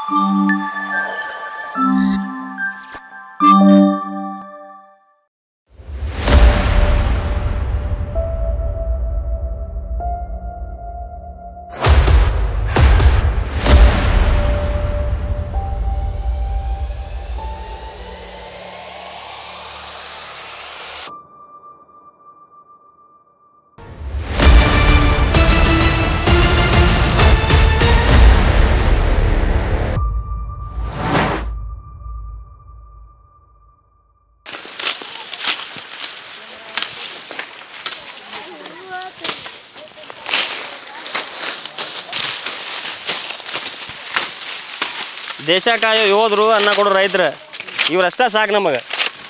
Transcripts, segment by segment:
ದೇಶ ಕಾಯೋ ಯೋಧರು ಅನ್ನ ಕೊಡೋ ರೈತರು ಇವ್ರಷ್ಟ ಸಾಕು ನಮಗೆ.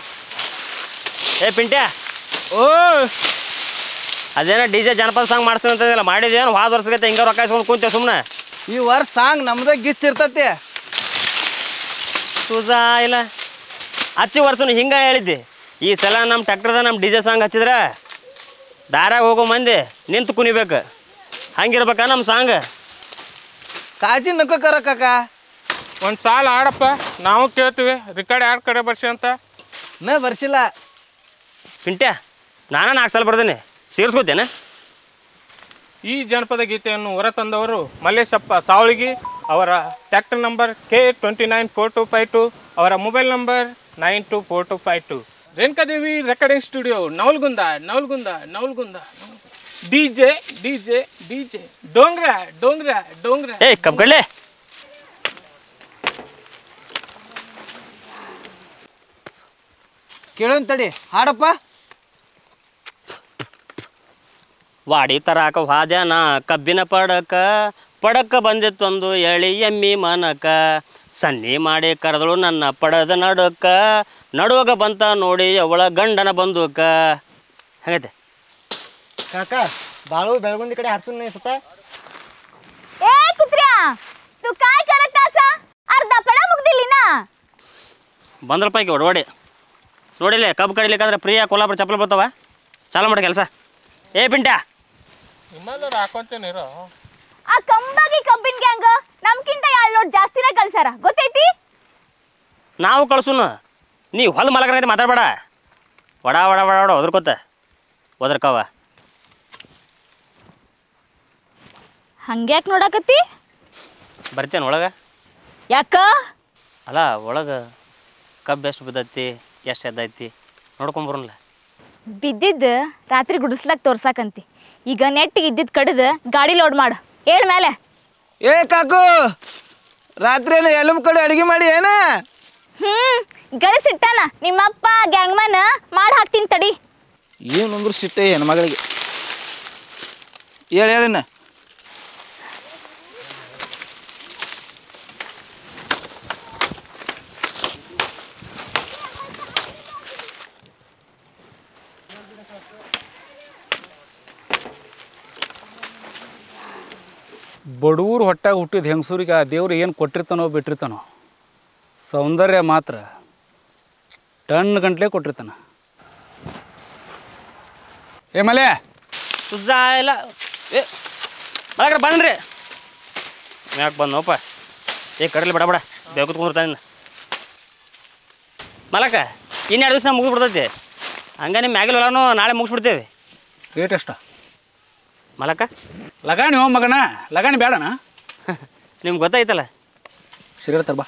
ಏ ಪಿಂಟ್ಯಾ, ಓ ಅದೇನೋ ಡಿ ಜೆ ಜನಪದ ಸಾಂಗ್ ಮಾಡ್ತೀನಿ ಅಂತಂದಿಲ್ಲ, ಮಾಡಿದೇನು ಹೋದ ವರ್ಷಗತ್ತೆ ಹಿಂಗೆ ರೊಕ್ಕ ಇಸ್ಕೊಂಡು ಕುಂತೆ ಸುಮ್ಮನೆ. ಈ ವರ್ಷ ಸಾಂಗ್ ನಮ್ದಾಗ ಗಿಚ್ಚಿರ್ತತಿ. ತುಜಾ ಇಲ್ಲ ಹಚ್ಚಿ ವರ್ಷನು ಹಿಂಗೆ ಹೇಳಿದ್ದೆ. ಈ ಸಲ ನಮ್ಮ ಟ್ಯಾಕ್ಟರ್ದ ನಮ್ಮ ಡಿ ಜೆ ಸಾಂಗ್ ಹಚ್ಚಿದ್ರೆ ದಾರಾಗ ಹೋಗೋ ಮಂದಿ ನಿಂತು ಕುಣಿಬೇಕು. ಹಂಗಿರ್ಬೇಕಾ ನಮ್ಮ ಸಾಂಗ್? ಕಾಜಿ ನಕ್ಕೋಕರ ಕಾಕ. ಒಂದು ಸಾಲ ಆಡಪ್ಪ, ನಾವು ಕೇಳ್ತೀವಿ. ರಿಕಾರ್ಡ್ ಯಾರ ಕಡೆ ಬರ್ಸಿ ಅಂತ. ನಾ ಬರ್ಸಿಲ್ಲ. ಪಿಂಟ್ಯಾ, ನಾನು 4 ಸಲ ಬರ್ದೇನೆ, ಸೇರಿಸ್ಕೋತೇನೆ. ಈ ಜನಪದ ಗೀತೆಯನ್ನು ಹೊರತಂದವರು ಮಲ್ಲೇಶಪ್ಪ ಸಾವಳಿಗಿ. ಅವರ ಟ್ಯಾಕ್ಟರ್ ನಂಬರ್ K294252, ಅವರ mobile number 924252. Renukadevi recording studio, Navalgund. DJ DJ DJ ಡೋಂಗ್ರಾ ಡೋಂಗ್ರಾ ಡೋಂಗ್ರಾ. ಏ ಕಬ್ಗಳ್ಳೆ, ಕೇಳೋನ್ ತಡಿ, ಹಾಡಪ್ಪ. ವಾಡಿ ತರಾಕ ವಾದ್ಯಾನ ಕಬ್ಬಿನ ಪಡಕ ಬಂದಿತ್ತೊಂದು ಎಳಿ ಎಮ್ಮಿ ಮನಕ, ಸನ್ನಿ ಮಾಡಿ ಕರೆದಳು ನನ್ನ ಪಡದ ನಡುವಾಗ ಬಂತ ನೋಡಿ ಅವಳ ಗಂಡನ ಬಂದೂಕ. ಹಂಗೈತೆ ಕಾಕ. ಬಾಳು ಬೆಳಗುಂದಿ ಕಡೆ ಹಾಡ್ಸುನ್ ಸುತ್ತ. ए कुत्र्या, तू काय करत असा? अर्धा पडा मुगदिली ना. ಬಂದ್ರಪ್ಪ ಒಡವಾಡಿ ನೋಡಿಲ್ಲ. ಕಬ್ಬು ಕಡಿಲಿಕ್ಕಂದ್ರೆ ಪ್ರಿಯಾ ಕೊಲ್ಲಾಪುರ ಚಪ್ಪಲ್ ಬರ್ತಾವ. ಚಾಲು ಮಾಡಿ ಕೆಲಸ. ಏ ಪಿಂಟ್ಯಾ, ನಿಮ್ಮಲ್ಲೂ ಹಾಕೊಂತೇನಿರೋ. ಆ ಕಂಬಾಗಿ ಕಬ್ಬಿನ ಗ್ಯಾಂಗ್ ನಮ್ಕಿಂತ 2 ಲೋಡ್ ಜಾಸ್ತಿನೇ ಕಳ್ಸಾರ, ಗೊತ್ತೈತಿ? ನಾವು ಕಳ್ಸುನು, ನೀ ಹೊಲ ಮಲಕನೈತೆ ಮಾತಾಡ್ಬೇಡ. ವಡ ವಡ ವಡ ವಡ ಒದ್ರಕೋತ ಒದ್ರಕವ. ಹಂಗ್ಯಾಕ್ ನೋಡಕತ್ತಿ? ಬರ್ತೇನೆ ಒಳಗೆ. ಯಾಕ? ಅಲ್ಲ ಒಳಗೆ ಕಬ್ಬು ಎಷ್ಟು ಬಿದ್ದೈತಿ, ಎಷ್ಟು ಎದ್ದೈತಿ ನೋಡ್ಕೊಂಬರಲ್ಲ. ಬಿದ್ದಿದ್ದು ರಾತ್ರಿ ಗುಡಿಸ್ಲಾಕ್ ತೋರ್ಸಾಕಂತಿ. ಈಗ ನೆಟ್ಟಿಗೆ ಇದ್ದಿದ್ದು ಕಡಿದು ಗಾಡಿ ಲೋಡ್ ಮಾಡು. ಹೇಳ್ ಮೇಲೆ. ಏ ಕಾಕು, ರಾತ್ರಿ ಏನು ಎಲುಬು ಕಡೆ ಅಡಿಗೆ ಮಾಡಿ ಏನ? ಗರಸಿಟ್ಟಾನ ನಿಮ್ಮಪ್ಪ ಗ್ಯಾಂಗ್ಮನ್ ಮಾಡಿ ಹಾಕ್ತೀನಿ ತಡಿ. ಏನಂದ್ರು ಸಿಟ್ಟೆ ಹೆಣ್ಣು ಮಗಳಿಗೆ. ಹೇಳಿನ ಬಡವ್ರು ಹೊಟ್ಟಾಗ ಹುಟ್ಟಿದ ಹೆಂಗಸೂರಿಗೆ ಆ ದೇವ್ರು ಏನು ಕೊಟ್ಟಿರ್ತಾನೋ ಬಿಟ್ಟಿರ್ತಾನೋ, ಸೌಂದರ್ಯ ಮಾತ್ರ ಟನ್ ಗಂಟ್ಲೆ ಕೊಟ್ಟಿರ್ತಾನ. ಏ ಮಲೆ ತುಜಾ ಇಲ್ಲ. ಏ ಮಲಕ್ರ ಬಂದ್ರಿ. ಯಾಕೆ ಬಂದನಪ್ಪ? ಏ ಕಡಲಿ ಬಡ ಬಡ ಬೇಕೂತ್ ಕುಂದಿರ್ತಾನೆ ಮಲಕ. 2 ದಿವಸ ಮುಗಿದು ಬಿಡ್ತೈತಿ. ಹಂಗೆ ನಿಮ್ಮ ಮ್ಯಾಗಿಲ್ ಹೊಲನೂ ನಾಳೆ ಮುಗಿಸ್ಬಿಡ್ತೇವೆ. ರೇಟ್ ಎಷ್ಟ ಮಲಕ? ಲಗಾಣಿ ಹೋ ಮಗನ, ಲಗಾಣಿ ಬೇಡಣ. ನಿಮ್ಗೆ ಗೊತ್ತಾಯ್ತಲ್ಲ. ಸಿಗರೇಟ್ ತರ್ಬಾ.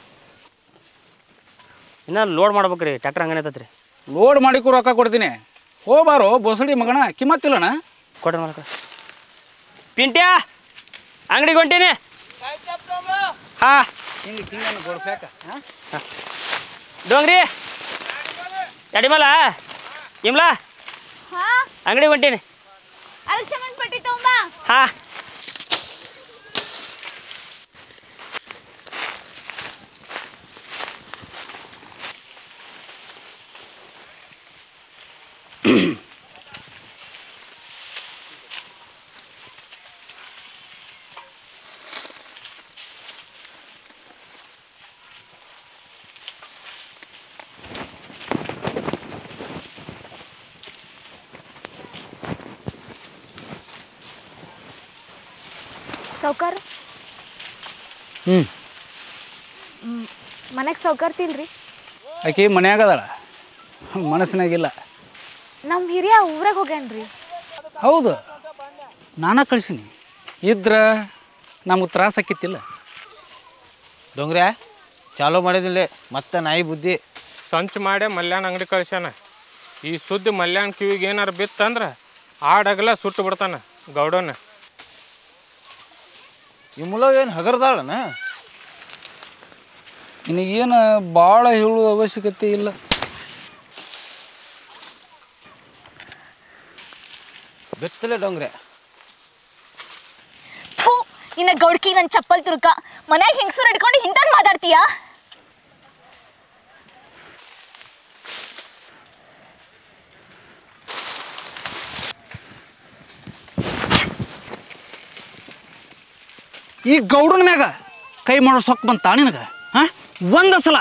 ಇನ್ನು ಲೋಡ್ ಮಾಡ್ಬೇಕ್ರಿ, ಟ್ಯಾಕ್ಟರ್ ಹಂಗನೇ ಐತತ್ರಿ. ಲೋಡ್ ಮಾಡಿಕೂ ರೊಕ್ಕ ಕೊಡ್ತೀನಿ. ಹೋಗ್ಬಾರೋ ಬೊಸಡಿ ಮಗನ, ಕಿಮ್ಮತ್ತಿಲ್ಲಣ. ಕೊಡ್ರಿ ಮಲಕ. ಪಿಂಟ್ಯಾ, ಅಂಗಡಿಗೆ ಹೊಂಟೀನಿ. ಹಾಂ ಹಿಂಗೆ ಹಿಂಗೆ ಗೊಡ್ಸ್ಯಾಕ. ಡೋಂಗ್ರಿ ಎಡಿಮಲ ಇಮ್ಲಾ ಹಾ, ಅಂಗಡಿಗೆ ಹೊಂಟೀನಿ. ಅರಕ್ಷಮನ್ ಪಟ್ಟಿ ತಗೊಂಬಾ. ಹಾಂ ಸಾವ್ಕಾರ, ಮನೆಗೆ ಸೌಕರ್ತಿಲ್ರಿ? ಆಕಿ ಮನ್ಯಾಗದಾಳ, ಮನಸ್ಸಿನಾಗಿಲ್ಲ. ನಮ್ಮ ಹಿರಿಯ ಊರಾಗ ಹೋಗ್ಯಾನ್ರಿ. ಹೌದು, ನಾನೇ ಕಳ್ಸೀನಿ. ಇದ್ರೆ ನಮಗೆ ತ್ರಾಸ ಆಕಿತ್ತಿಲ್ಲ. ಡೊಂಗ್ರ್ಯಾ ಚಾಲೋ ಮಾಡಿದಿಲ್ಲ ಮತ್ತೆ ನಾಯಿ ಬುದ್ಧಿ. ಸಂಚು ಮಾಡೇ ಮಲ್ಯಾನ ಅಂಗಡಿ ಕಳ್ಸ್ಯಾನ. ಈ ಸುದ್ದಿ ಮಲ್ಯಾನ ಕಿವಿಗೆ ಏನಾರು ಬಿತ್ತಂದ್ರೆ ಆಡಗಲ ಸುಟ್ಟು ಬಿಡ್ತಾನ ಗೌಡನ. ಈ ಮುಲವ್ ಏನು ಹಗರ್ದಾಳನ? ನಿನಗೇನು ಭಾಳ ಹೇಳುವ ಅವಶ್ಯಕತೆ ಇಲ್ಲ. ಬೆತ್ತಲೆ ಡೊಂಗ್ರೆ. ಥೂ, ನಿನ್ನ ಗೌಡ್ಕಿ ನನ್ನ ಚಪ್ಪಲ್ ತುರುಕ. ಮನ್ಯಾಗ ಹಿಂಗ್ಸೂರು ಹಿಡ್ಕೊಂಡು ಹಿಂತಾದ್ ಮಾತಾಡ್ತೀಯಾ? ಈ ಗೌಡನ ಮ್ಯಾಗ ಕೈ ಮಾಡೋ ಸೊಕ್ಕ ಬಂತ ನಿನಗೆ? ಹಾಂ, ಒಂದು ಸಲ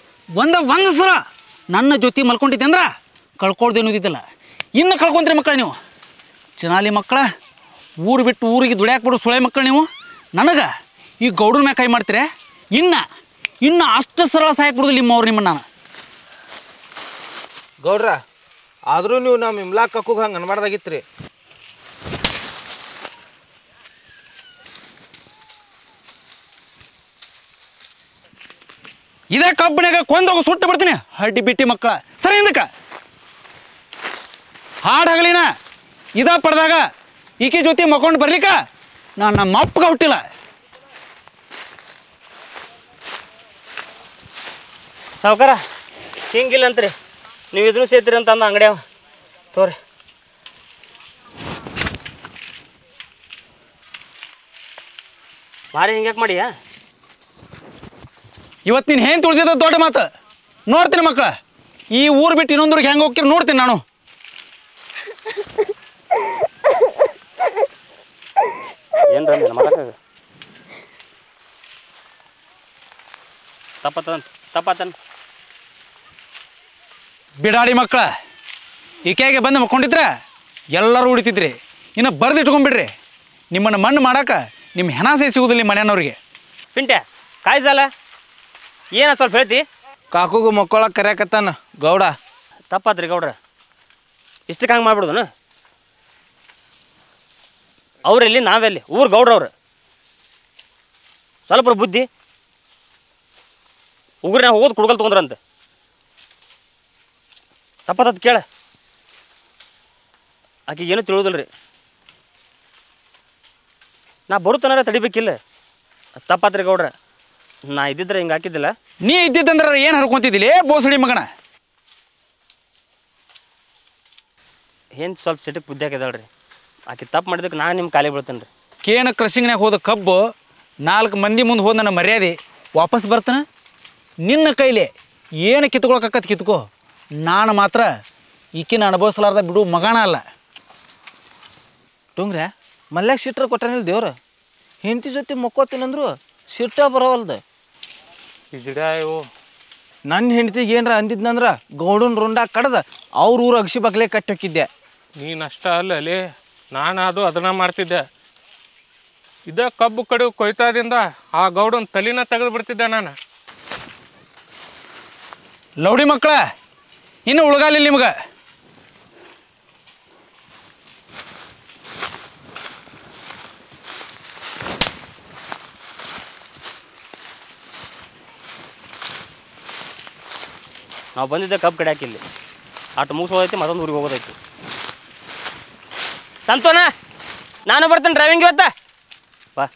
ನನ್ನ ಜೊತೆ ಮಲ್ಕೊಂಡಿದ್ದೆ ಅಂದ್ರೆ ಕಳ್ಕೊಳ್ದೇನೋದಿದ್ದಿಲ್ಲ. ಇನ್ನು ಕಳ್ಕೊಂತೀರಿ ಮಕ್ಕಳ ನೀವು, ಚಿನಾಲಿ ಮಕ್ಕಳ. ಊರು ಬಿಟ್ಟು ಊರಿಗೆ ದುಡ್ಯಾಕೆ ಬಿಡು ಸುಳೆ ಮಕ್ಕಳು ನೀವು. ನನಗೆ ಈ ಗೌಡನ ಮ್ಯಾಗ ಕೈ ಮಾಡ್ತೀರಿ? ಇನ್ನು ಅಷ್ಟು ಸರಳ ಸಾಯಕ್ಕೆ ಬಿಡೋದು ನಿಮ್ಮವ್ರು ನಿಮ್ಮನ್ನು. ನಾನು ಗೌಡ್ರ ಆದರೂ ನೀವು ನಮ್ಮ ಇಮ್ಲಾಕ್ ಕಕ್ಕಗೆ ಹಂಗೆ ಅನ್ಬಾರ್ದಾಗಿತ್ತು ರೀ. ಇದೇ ಕಬ್ಬನ್ಯಾಗ ಕೊಂದೋಗಿ ಸುಟ್ಟು ಬಿಡ್ತೀನಿ ಹಡ್ಡಿ ಬಿಟ್ಟಿ ಮಕ್ಕಳ. ಸರಿ ಹಿಂದಕ್ಕೆ ಹಾಡು ಹಗಲಿನ ಇದ ಪಡೆದಾಗ ಈಕೆ ಜೊತೆ ಮಕ್ಕೊಂಡು ಬರ್ಲಿಕ್ಕ ನಾನು ನಮ್ಮ ಅಪ್ಪಗೆ ಹುಟ್ಟಿಲ್ಲ. ಸಾವ್ಕಾರ ಹಿಂಗಿಲ್ಲ ಅಂತ್ರಿ, ನೀವು ಇದನ್ನು ಸೇರ್ತೀರಿ ಅಂತ ಅಂದ ಅಂಗಡಿಯವ ತೋರಿ. ಮಾರಿ ಹಿಂಗ್ಯಾಕೆ ಮಾಡಿಯಾ? ಇವತ್ತು ನೀನು ಏನು ತುಳಿದಿದ್ದ ದೊಡ್ಡ ಮಾತು. ನೋಡ್ತೀನಿ ಮಕ್ಕಳ, ಈ ಊರು ಬಿಟ್ಟು ಇನ್ನೊಂದ್ರಿಗೆ ಹೆಂಗೆ ಹೋಗ್ತೀರಿ ನೋಡ್ತೀನಿ ನಾನು. ಏನು ರಂಜನ ಮಾಡಕ್ಕಾಗ ತಪ್ಪತ್ತನ್ ಬಿಡಾಡಿ ಮಕ್ಕಳ, ಈಕೆಗೆ ಬಂದು ಮಕ್ಕೊಂಡಿದ್ರೆ ಎಲ್ಲರೂ ಉಳಿತಿದ್ರಿ. ಇನ್ನು ಬರೆದಿಟ್ಕೊಂಡ್ಬಿಡ್ರಿ. ನಿಮ್ಮನ್ನು ಮಣ್ಣು ಮಾಡಕ್ಕೆ ನಿಮ್ಮ ಹೆಣಸೆ ಸಿಗೋದಿಲ್ಲ ನಿಮ್ಮ ಮನೆಯವ್ರಿಗೆ. ಪಿಂಟ್ಯಾ ಕಾಯ್ಸಲ್ಲ ಏನ ಸ್ವಲ್ಪ ಹೇಳ್ತಿ? ಕಾಕುಗೂ ಮಕ್ಕಳಕ್ಕೆ ಕರ್ಯಾಕತ್ತಾನ ಗೌಡ. ತಪ್ಪಾತ್ರಿ ಗೌಡ್ರ, ಇಷ್ಟಕ್ಕೆ ಹಂಗೆ ಮಾಡ್ಬಿಡುದನ? ಅವರೆಲ್ಲಿ ನಾವೆಲ್ಲಿ? ಊರು ಗೌಡ್ರವ್ರು. ಸ್ವಲ್ಪ ಬುದ್ಧಿ ಉಗುರಿನ ಹೋಗೋದು ಕುಡ್ಗಲ್ ತೊಗೊಂಡ್ರಂತೆ. ತಪ್ಪತ್ತದ ಕೇಳ, ಆಕೆ ಏನೂ ತಿಳಿಯೋದಿಲ್ಲ ರೀ. ನಾ ಬರುತ್ತನಾರ ತಡಿಬೇಕಿಲ್ಲ. ತಪ್ಪಾತ್ರಿ ಗೌಡ್ರ, ನಾ ಇದ್ದಿದ್ರೆ ಹಿಂಗೆ ಹಾಕಿದ್ದಿಲ್ಲ. ನೀ ಇದ್ದಿದ್ದಂದ್ರೆ ಏನು ಹರ್ಕೊಂತಿದ್ದಿಲ್ಲ ಬೋಸಡಿ ಮಗನ? ಏನು ಸ್ವಲ್ಪ ಸಿಟಕ್ಕೆ ಬುದ್ಧಿ ಹಾಕಿದಾಳ್ರಿ. ಆಕೆ ತಪ್ಪು ಮಾಡಿದಕ್ಕೆ ನಾನು ನಿಮ್ಮ ಕಾಲಿಗೆ ಬೀಳ್ತೇನೆ ರೀ. ಕೇನ ಕ್ರಷಿಂಗ್ನಾಗ ಹೋದ ಕಬ್ಬು 4 ಮಂದಿ ಮುಂದೆ ಹೋದ ನನ್ನ ಮರ್ಯಾದೆ ವಾಪಸ್ ಬರ್ತಾನೆ. ನಿನ್ನ ಕೈಲಿ ಏನು ಕಿತ್ಕೊಳಕತ್ ಕಿತ್ಕೋ. ನಾನು ಮಾತ್ರ ಈಕಿನ ಅನುಭವಿಸಲಾರ್ದ ಬಿಡು ಮಗನ ಅಲ್ಲ. ಡೊಂಗ್ರೆ ಮಲ್ಯಾಗ ಸಿಟ್ರ ಕೊಟ್ಟಾನಿಲ್ಲ ದೇವ್ರ. ಹೆಂಡತಿ ಜೊತೆ ಮಕ್ಕೋತೀನಂದ್ರು ಸಿಟ್ಟ ಬರೋವಲ್ದು. ಇದಿಡ ಇವು ನನ್ನ ಹೆಂಡತಿಗೆ ಏನರ ಅಂದಿದ್ನಂದ್ರೆ ಗೌಡನ ರುಂಡ ಕಡ್ದು ಅವ್ರ ಊರು ಅಗಸಿ ಬಗ್ಲೆ ಕಟ್ಟಿ ಹೋಗಿದ್ದೆ. ನೀನಷ್ಟ ಅಲ್ಲಲ್ಲಿ, ನಾನು ಅದನ್ನ ಮಾಡ್ತಿದ್ದೆ. ಇದೇ ಕಬ್ಬು ಕಡೆ ಕೊಯ್ತಾದಿಂದ ಆ ಗೌಡನ ತಲೆನ ತೆಗೆದು ಬಿಡ್ತಿದ್ದೆ ನಾನು. ಲೌಡಿ ಮಕ್ಕಳ, ಇನ್ನು ಉಳ್ಗಾಲಿಲ್ಲ ನಿಮ್ಗೆ. ನಾವು ಬಂದಿದ್ದೆ ಕಬ್ಬು ಕಡೆ ಹಾಕಿಲ್ಲಿ ಆಟ ಮುಗಿಸೋದೈತಿ, ಮತ್ತೊಂದು ಊರಿಗೆ ಹೋಗೋದೈತಿ. ಸಂತೋನ ನಾನು ಬರ್ತೇನೆ ಡ್ರೈವಿಂಗ್ ಇವತ್ತ ಬಾ.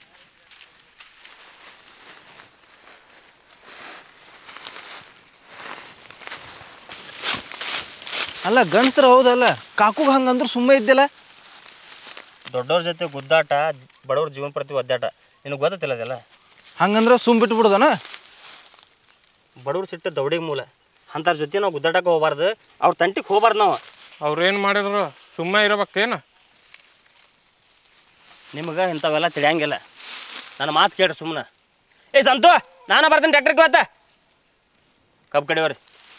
ಅಲ್ಲ ಗಂಡಸ್ರ ಹೌದಲ್ಲ, ಕಾಕುಗೆ ಹಂಗಂದ್ರೆ ಸುಮ್ಮನೆ ಇದ್ದಿಲ್ಲ. ದೊಡ್ಡವ್ರ ಜೊತೆ ಗುದ್ದಾಟ, ಬಡವ್ರ ಜೀವನ ಪ್ರತಿ ಒದ್ದಾಟ, ನಿನಗೆ ಗೊತ್ತಿಲ್ಲ ಅದೆಲ್ಲ. ಹಂಗಂದ್ರೆ ಸುಮ್ಮ ಬಿಟ್ಟು ಬಿಡೋದನ? ಬಡವ್ರ ಸಿಟ್ಟು ದೌಡಿಗೆ ಮೂಲ. ಅಂಥವ್ರ ಜೊತೆ ನಾವು ಗುದ್ದಾಟಕ್ಕೆ ಹೋಗ್ಬಾರ್ದು, ಅವ್ರ ತಂಟಿಗೆ ಹೋಗ್ಬಾರ್ದು ನಾವು. ಅವ್ರೇನು ಮಾಡಿದ್ರು ಸುಮ್ಮನೆ ಇರಬೇಕೇನು? ನಿಮಗೆ ಇಂಥವೆಲ್ಲ ತಿಳಿಯಂಗಿಲ್ಲ. ನನ್ನ ಮಾತು ಕೇಳ್ರಿ ಸುಮ್ಮನೆ. ಏ ಸಂತು, ನಾನು ಬರ್ತೀನಿ ಟ್ರ್ಯಾಕ್ಟರ್ಗೆ ಇವತ್ತ. ಕಬ್ಬು ಕಡಿಯೋರಿ,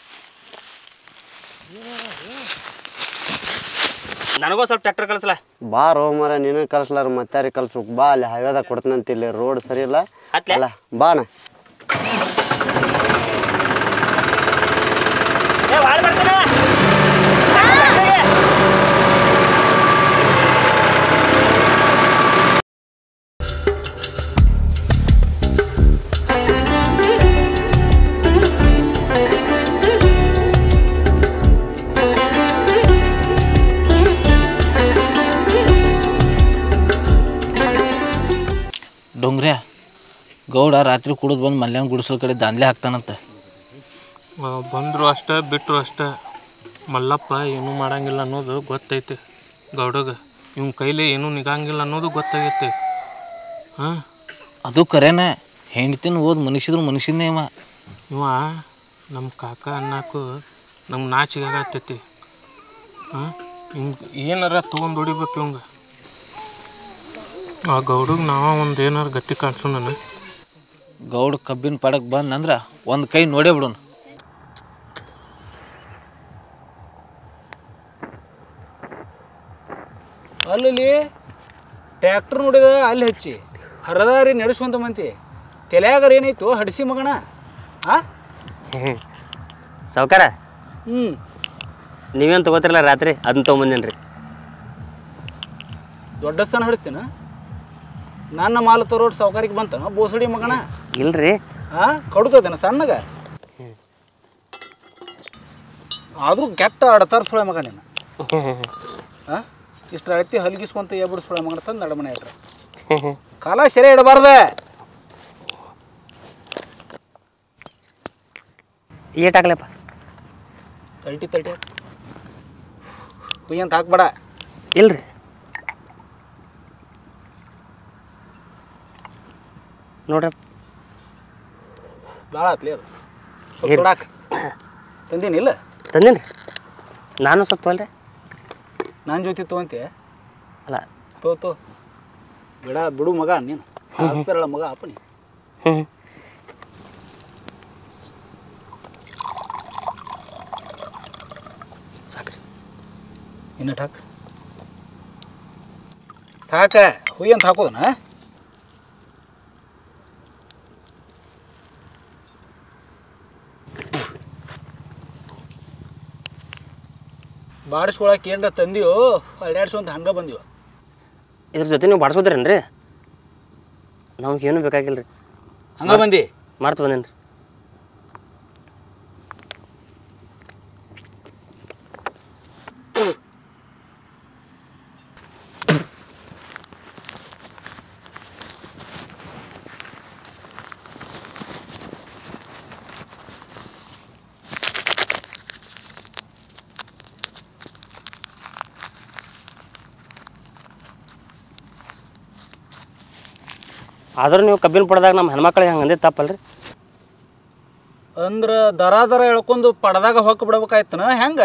ನನಗೂ ಸ್ವಲ್ಪ ಟ್ರ್ಯಾಕ್ಟರ್ ಕಳಿಸ್ಲ. ಬಾ ರೋ ಮರ, ನೀನು ಕಳ್ಸ್ಲಾರ ಮತ್ತಾರಿಗೆ ಕಳ್ಸ್ಬೇಕು. ಬಾ ಅಲ್ಲಿ ಹೈವೇದಾಗ ಕೊಡ್ತಂತ, ಇಲ್ಲಿ ರೋಡ್ ಸರಿ ಇಲ್ಲ. ಹತ್ಲೆ? ಅಲ್ಲ ಬಾಣ. ಗೌಡ ರಾತ್ರಿ ಕುಡಿದು ಬಂದು ಮಲ್ಯಾನ ಗುಡಿಸೋ ಕಡೆ ದಾಂದ್ಲೆ ಹಾಕ್ತಾನಂತ. ಬಂದರು ಅಷ್ಟೇ ಬಿಟ್ಟರು ಅಷ್ಟೇ. ಮಲ್ಲಪ್ಪ ಏನೂ ಮಾಡಂಗಿಲ್ಲ ಅನ್ನೋದು ಗೊತ್ತೈತಿ ಗೌಡಗೆ. ಇವ್ನ ಕೈಲಿ ಏನೂ ನಿಗಂಗಿಲ್ಲ ಅನ್ನೋದು ಗೊತ್ತಾಗೈತಿ. ಹಾಂ, ಅದು ಕರೆನ. ಹೆಂಡ್ತಿನ ಓದ್ ಮನುಷ್ಯದ್ರು ಮನುಷ್ಯನೇ ಇವ ನಮ್ಮ ಕಾಕ ಅನ್ನಕ್ಕೂ ನಮ್ಗೆ ನಾಚಿಗೆ ಆಗತ್ತೈತಿ. ಹಾಂ, ಹಿಂಗೆ ಏನಾರ ತೊಗೊಂಡು ಹೊಡಿಬೇಕು ಇವಂಗೆ. ಆ ಗೌಡಗೆ ನಾವ ಒಂದು ಏನಾರು ಗತಿ ಕಾಣಿಸು ನಾನು. ಗೌಡ ಕಬ್ಬಿನ ಪಡಕ್ಕೆ ಬಂದಂದ್ರೆ ಒಂದು ಕೈ ನೋಡೇ ಬಿಡೋಣ. ಅಲ್ಲಿ ಟ್ಯಾಕ್ಟ್ರ್ ನೋಡಿದ ಅಲ್ಲಿ ಹಚ್ಚಿ ಹರದಾರಿ ನಡೆಸುವಂತ ಮಂತಿ ತಲೆಯಾಗರ ಏನಾಯ್ತು ಹಡಿಸಿ ಮಗಣ. ಸಾವ್ಕಾರ ಹ್ಞೂ ನೀವೇನು ತೊಗೋತಿರಲ್ಲ ರಾತ್ರಿ ಅದನ್ನ ತೊಗೊಂಬಂದೇನು ರೀ. ದೊಡ್ಡ ಸ್ಥಾನ ಹಡಿಸ್ತೀನ. ನನ್ನ ಮಾಲು ತರೋಡ್ ಸಾವ್ಕಾರಿಗೆ ಬಂತನ ಬೋಸಡಿ ಮಗಣ. ಇಲ್ರಿ ಕಡುತ್ತೇನ ಸಣ್ಣಗ. ಆದರೂ ಕೆಟ್ಟ ಅಡತಾರ ಸುಳೆ ಮಗ ನೀನು. ಇಷ್ಟು ಅಳತಿ ಹಲ್ಗಿಸ್ಕೊಂತ ಏಬಿಡು ಸುಳೆ ಮಗನ ತಂದು ನಡಮನೆ ಇಟ್ರೆ ಕಾಲ ಸೆರೆ ಇಡಬಾರ್ದೆ. ಏಟಾಗ್ಲಪ್ಪ 30 ಹುಯ್ಯಂತ ಹಾಕ್ಬೇಡ. ಇಲ್ರಿ ನೋಡ್ರಿ ಭಾಳ ಆತ್ಲಿ ಅದು ಸ್ವಲ್ಪ ನೋಡಾಕ ತಂದೀನಿಲ್ಲ. ತಂದೇನ್ರಿ ನಾನು ಸ್ವಲ್ಪ ತೊಗೊಳ್ರಿ. ನನ್ನ ಜೊತೆ ತೊಗೊಂತೆ ಅಲ್ಲ ತೋ ಬಿಡ ಬಿಡು ಮಗ ನೀನು. ಹಸ್ತಾರಳ ಮಗ ಅಪ್ಪನಿ. ಸಾಕ್ರಿ ಇನ್ನಟ್ ಹಾಕ ಸಾಕ. ಹುಯ್ಯ ಅಂತ ಹಾಕೋದನ ಬಾಡಿಸ್ಕೊಳಕ್ಕೆ ಏನರ ತಂದಿಯೋ ಅಲ್ಲಾಡ್ಸೋ ಅಂತ ಹಂಗೆ ಬಂದಿವ. ಇದ್ರ ಜೊತೆ ನೀವು ಬಾಡ್ಸೋದ್ರೇನ್ರಿ? ನಮ್ಗೇನು ಬೇಕಾಗಿಲ್ಲ ರೀ. ಹಂಗೆ ಬಂದು ಮಾಡ್ತು ಬಂದೇನು ರೀ. ಆದ್ರೂ ನೀವು ಕಬ್ಬಿನ ಪಡೆದಾಗ ನಮ್ಮ ಹೆಣ್ಮಕ್ಳಿಗೆ ಹಂಗೆ ಅಂದೇ ತಪ್ಪಲ್ರಿ. ಅಂದ್ರೆ ದರ ಎಳ್ಕೊಂಡು ಪಡೆದಾಗ ಹೊಕ್ಕ ಬಿಡ್ಬೇಕಾಯ್ತನ ಹೆಂಗೆ?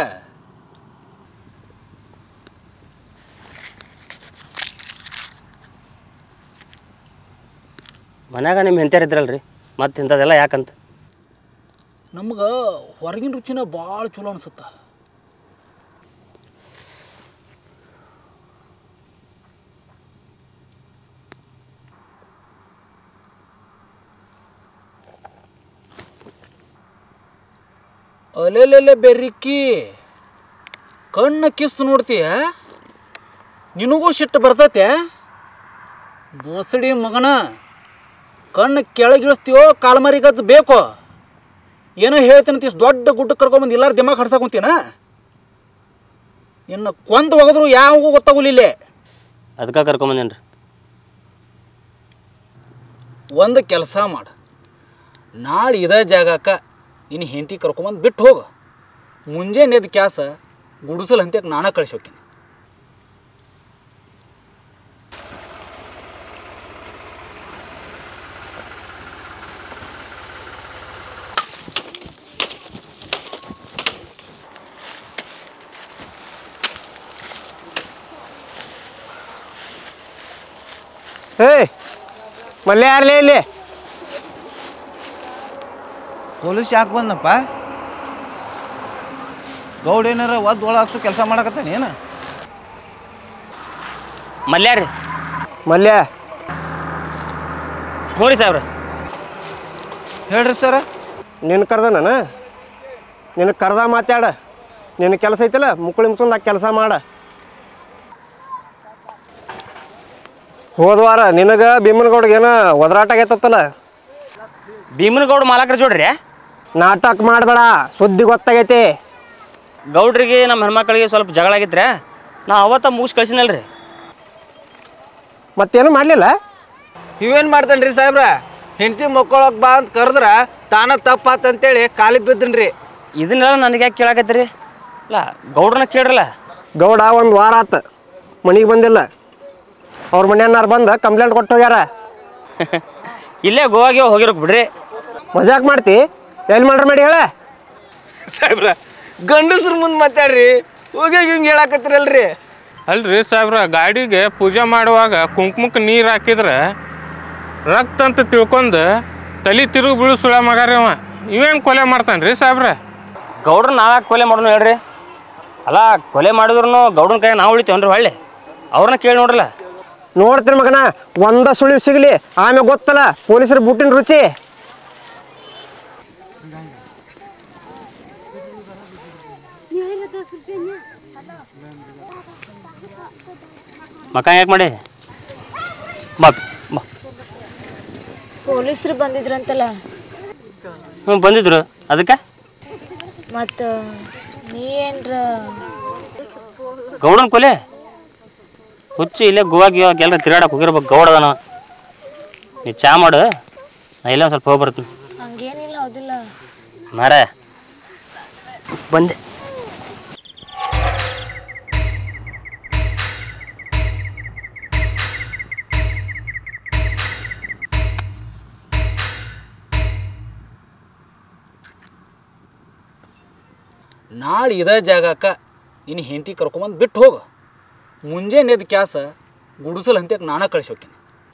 ಮನ್ಯಾಗ ನಿಮ್ಮ ಹೆಂಡ್ತಿಯರು ಇದ್ರಲ್ರಿ ಮತ್ತು ಇಂಥದ್ದೆಲ್ಲ ಯಾಕಂತ. ನಮ್ಗೆ ಹೊರಗಿನ ರುಚಿನ ಭಾಳ ಚಲೋ ಅನ್ಸುತ್ತ. ಅಲೆಲೆಲೆ ಬೆರ್ರಿಕ್ಕಿ ಕಣ್ಣ ಕಿಸ್ತು ನೋಡ್ತೀಯ, ನಿನಗೂ ಸಿಟ್ಟು ಬರ್ತೈತೆ. ಬೋಸಡಿ ಮಗನ ಕಣ್ಣು ಕೆಳಗಿಳಿಸ್ತೀವೋ ಕಾಲ್ಮರಿ ಗಜ್ಜ ಬೇಕೋ ಏನೋ ಹೇಳ್ತೀನಂತ ಇಷ್ಟು ದೊಡ್ಡ ಗುಡ್ಡ ಕರ್ಕೊಂಬಂದು ಎಲ್ಲಾರು ದಿಮಾಗ್ ಹಡ್ಸಾಕೊಂತೀನ. ಇನ್ನು ಕೊಂದು ಒಗದ್ರು ಯಾವಾಗೂ ಗೊತ್ತಾಗಲಿಲ್ಲ. ಅದಕ್ಕೆ ಕರ್ಕೊಂಬಂದೇನು ರೀ. ಒಂದು ಕೆಲಸ ಮಾಡು, ನಾಳೆ ಇದೇ ಜಾಗಕ್ಕೆ ನಿನ್ನ ಹೆಂಡತಿ ಕರ್ಕೊಂಬಂದು ಬಿಟ್ಟು ಹೋಗು. ಮುಂಜಾನೆ ಎದ್ದು ಕ್ಯಾಸ ಗುಡಿಸಲು ಹಂತಕ್ಕೆ ನಾನೇ ಕಳಿಸಿ ಹೋಗ್ತೀನಿ. ಏಯ್ ಮಲ್ಲೆ ಯಾರ್ಲೇ ಇಲ್ಲಿ? ಪೊಲೀಸ್ ಯಾಕೆ ಬಂದಪ್ಪ? ಗೌಡ ಏನಾರ ಒದ್ದು ಒಳ ಹಾಕ್ಸು ಕೆಲಸ ಮಾಡಕತ್ತಾನೆ ಏನು? ಮಲ್ಯ ರೀ. ಮಲ್ಯ ಹ್ಞೂ ರೀ ಸಾಹೇಬ್ರ. ಹೇಳ್ರಿ ಸರ. ನಿನ್ನ ಕರ್ದ ನಾನು ನಿನ್ನ ಕರ್ದ ಮಾತಾಡ. ನಿನ್ನ ಕೆಲಸ ಐತಲ್ಲ ಮುಕ್ಕಳಿ ಮುಚ್ಕೊಂಡು ಆ ಕೆಲಸ ಮಾಡ. ಹೋದ್ವಾರ ನಿನಗೆ ಭೀಮನಗೌಡ್ಗೆ ಏನೋ ಒದರಾಟ ಆಗೈತತ್ತಲ್ಲ. ಭೀಮನಗೌಡ ಮಾಲಕರ ಜೋಡ್ರಿ ನಾಟಕ ಮಾಡಬೇಡ, ಸುದ್ದಿ ಗೊತ್ತಾಗೈತಿ. ಗೌಡ್ರಿಗೆ ನಮ್ಮ ಹೆಣ್ಮಕ್ಳಿಗೆ ಸ್ವಲ್ಪ ಜಗಳ ಆಗಿತ್ರೆ ನಾ ಅವತ್ತ ಮುಗಿಸಿ ಕಳ್ಸಿನಲ್ರಿ. ಮತ್ತೇನು ಮಾಡಲಿಲ್ಲ? ಇವೇನು ಮಾಡ್ತಾನೆ ರೀ ಸಾಹೇಬ್ರ? ಹೆಂಡತಿ ಮಕ್ಕಳಕ್ ಬಾ ಅಂತ ಕರೆದ್ರ ತಾನ ತಪ್ಪಾತಂತೇಳಿ ಕಾಲಿ ಬಿದ್ದನ್ರಿ. ಇದನ್ನೆಲ್ಲ ನನಗೆ ಯಾಕೆ ಕೇಳಾಕತ್ತೀರಿ? ಇಲ್ಲ ಗೌಡ್ರನ್ನ ಕೇಳ್ರಲ್ಲ. ಗೌಡ ಒಂದು ವಾರ ಆತು ಮನೆಗೆ ಬಂದಿಲ್ಲ. ಅವ್ರ ಮನೆಯನ್ನಾರು ಬಂದು ಕಂಪ್ಲೇಂಟ್ ಕೊಟ್ಟು ಹೋಗ್ಯಾರ. ಇಲ್ಲೇ ಗೋವಾಗೆ ಹೋಗಿರೋಕೆ ಬಿಡ್ರಿ. ಮಜಾಕ್ ಮಾಡ್ತಿ? ಎಲ್ಲಿ ಮಾಡ್ರಿ ಮಾಡಿ ಹೇಳ. ಸಾಹೇಬ್ರ ಗಂಡಸ್ರ ಮುಂದೆ ಮಾತಾಡ್ರಿ, ಹೋಗಿ ಹಿಂಗೆ ಹೇಳಾಕತ್ತಿರಲ್ರಿ. ಅಲ್ರಿ ಸಾಹೇಬ್ರ, ಗಾಡಿಗೆ ಪೂಜೆ ಮಾಡುವಾಗ ಕುಂಕುಮಕ್ಕೆ ನೀರು ಹಾಕಿದ್ರೆ ರಕ್ತ ಅಂತ ತಿಳ್ಕೊಂಡು ತಲೆ ತಿರುಗಿ ಬೀಳು ಸುಳ ಮಗಾರಿ ಅವ. ಇವೇನು ಕೊಲೆ ಮಾಡ್ತಾನೆ ರೀ ಸಾಹೇಬ್ರ? ಗೌಡ್ರ ನಾವ್ಯಾಕೆ ಕೊಲೆ ಮಾಡೋಣ ಹೇಳ್ರಿ? ಅಲ್ಲ ಕೊಲೆ ಮಾಡಿದ್ರು ಗೌಡ್ರನ ಕೈ ನಾವು ಉಳಿತೇವನ್ರಿ ಹೊಳ್ಳಿ? ಅವ್ರನ್ನ ಕೇಳಿ ನೋಡ್ರಲ್ಲ. ನೋಡ್ತೀನಿ ಮಗನ, ಒಂದ ಸುಳಿವು ಸಿಗಲಿ ಆಮೇಲೆ ಗೊತ್ತಲ್ಲ ಪೊಲೀಸರು ಬುಟ್ಟಿನ ರುಚಿ. ಮಕ ಯಾಕೆ ಮಾಡಿ ಬಾ ಬಾ. ಪೊಲೀಸರು ಬಂದಿದ್ರಂತಲ್ಲ, ಹ್ಞೂ ಬಂದಿದ್ರು. ಅದಕ್ಕೆ ಮತ್ತು ನೀ ಏನ್ರ ಗೌಡನ ಕೊಲೆ ಹುಚ್ಚಿ ಇಲ್ಲೇ ಗೋವಾಗಿ ಎಲ್ಲರೂ ತಿರುಗಾಡಕ್ಕೆ ಹೋಗಿರ್ಬೇಕು. ಗೌಡದನ ನೀ ಚಾ ಮಾಡು, ನಾ ಇಲ್ಲ ಒಂದು ಸ್ವಲ್ಪ ಹೋಗಿ ಬರ್ತೀನಿ. ಹಂಗೇನಿಲ್ಲ, ಹೌದಿಲ್ಲ? ಮಾರ ಬಂದೆ. ನಾಳೆ ಇದೇ ಜಾಗಕ್ಕೆ ಇನ್ನು ಹೆಂಡತಿ ಕರ್ಕೊಂಬಂದು ಬಿಟ್ಟು ಹೋಗು. ಮುಂಜಾನೆ ಎದ್ದು ಕ್ಯಾಸ ಗುಡಿಸಲು ಹಂತಕ್ಕೆ ನಾನೇ ಕಳಿಸಿ ಹೋಗ್ತೀನಿ.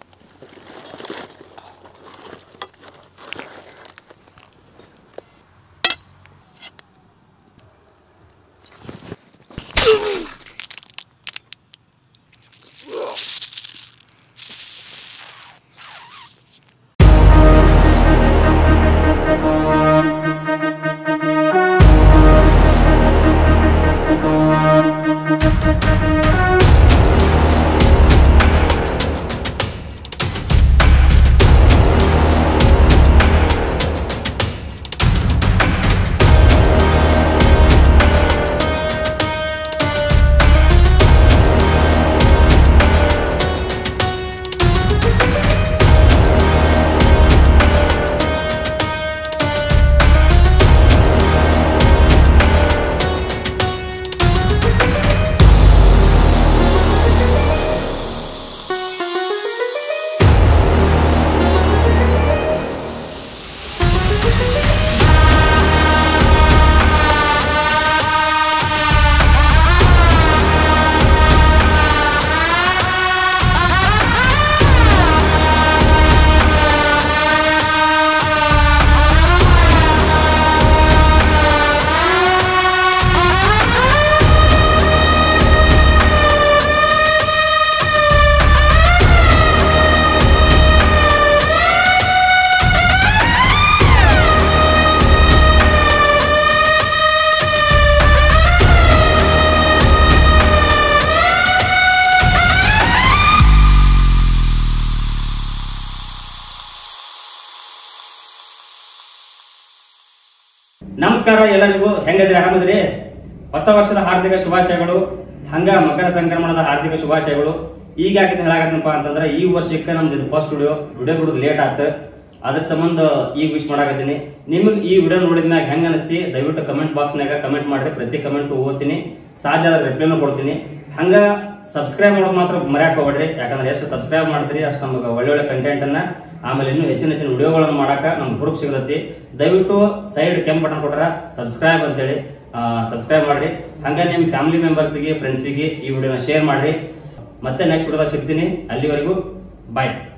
ನಮಸ್ಕಾರ ಎಲ್ಲರಿಗೂ, ಹೆಂಗದ್ರಿ? ಆರಾಮದ್ರಿ? ಹೊಸ ವರ್ಷದ ಹಾರ್ದಿಕ ಶುಭಾಶಯಗಳು. ಹಂಗ ಮಕರ ಸಂಕ್ರಮಣದ ಹಾರ್ದಿಕ ಶುಭಾಶಯಗಳು. ಈಗ ಯಾಕೆ ಹೇಳಾಕತ್ತನಪ್ಪ ಅಂತಂದ್ರೆ, ಈ ವರ್ಷಕ್ಕೆ ನಮ್ದು ಫಸ್ಟ್ ವಿಡಿಯೋ ಬಿಡೋದು ಲೇಟ್ ಆಯ್ತು. ಅದ್ರ ಸಂಬಂಧ ಈಗ ವಿಶ್ ಮಾಡಾಕತ್ತೀನಿ. ನಿಮಗೆ ಈ ವಿಡಿಯೋ ನೋಡಿದ್ಮ್ಯಾಗ ಹೆಂಗ ಅನಿಸ್ತಿ ದಯವಿಟ್ಟು ಕಮೆಂಟ್ ಬಾಕ್ಸ್ನಾಗ ಕಮೆಂಟ್ ಮಾಡ್ರಿ. ಪ್ರತಿ ಕಮೆಂಟ್ ಓದ್ತೀನಿ, ಸಾಧ್ಯ ಆದ್ರೆ ರಿಪ್ಲೈನು ಕೊಡ್ತೀನಿ. ಹಂಗ ಸಬ್ಸ್ಕ್ರೈಬ್ ಮಾಡೋದು ಮಾತ್ರ ಮರ್ಯಾಕ ಹೋಗ್ಬೇಡ್ರಿ. ಯಾಕಂದ್ರೆ ಎಷ್ಟು ಸಬ್ಸ್ಕ್ರೈಬ್ ಮಾಡ್ತೀರಿ ಅಷ್ಟು ನಮಗೆ ಒಳ್ಳೊಳ್ಳೆ ಕಂಟೆಂಟ್ ಅನ್ನ, ಆಮೇಲೆ ಇನ್ನೂ ಹೆಚ್ಚಿನ ವಿಡಿಯೋಗಳನ್ನು ಮಾಡಾಕ ನಮ್ಗೆ ಗ್ರೂಪ್ ಸಿಗತೈತಿ. ದಯವಿಟ್ಟು ಸೈಡ್ ಕೆಂಪ್ ಬಟನ್ ಕೊಟ್ರ ಸಬ್ಸ್ಕ್ರೈಬ್ ಅಂತೇಳಿ ಸಬ್ಸ್ಕ್ರೈಬ್ ಮಾಡ್ರಿ. ಹಂಗ ನಿಮ್ಮ ಫ್ಯಾಮಿಲಿ ಮೆಂಬರ್ಸ್ಗೆ, ಫ್ರೆಂಡ್ಸಿಗೆ ಈ ವಿಡಿಯೋನ ಶೇರ್ ಮಾಡ್ರಿ. ಮತ್ತೆ ನೆಕ್ಸ್ಟ್ ವಿಡಿಯೋದಾಗ ಸಿಗ್ತೀನಿ. ಅಲ್ಲಿವರೆಗೂ ಬಾಯ್.